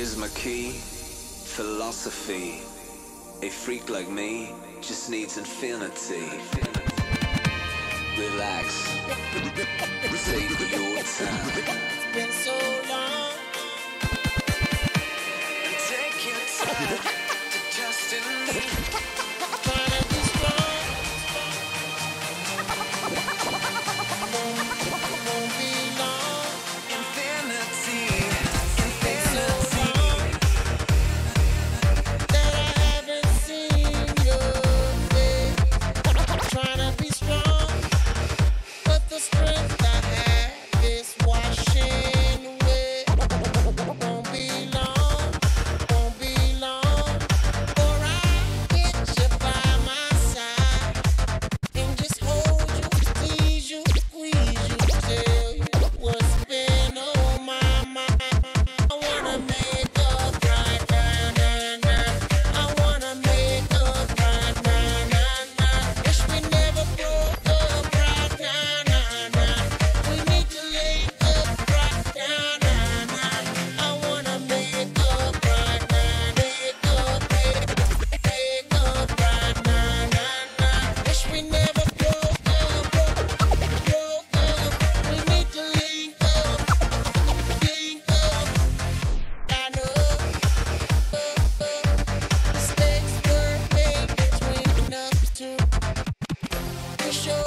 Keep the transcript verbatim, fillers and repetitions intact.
Here's my key, philosophy. A freak like me just needs infinity. Relax, take your time. It's been so long. Take your time to trust in me. Trying to be strong. Won't be long. Infinity, So infinity. long that I haven't seen your face. Trying to be strong, but the strength I have is washing away. Won't be long, won't be long, for I get you by my side and just hold you, tease you, squeeze you, tell you what's been on my mind. I wanna make up right now, now, now. I wanna make up right now, now, now. Wish we never broke up right now, now, now. We need to link up right now, now, now. I wanna make up right now, make up, make, make up right now, now, now. Wish we never broke up, broke, broke up. We need to link up, link up. I know mistakes were made between us two. We show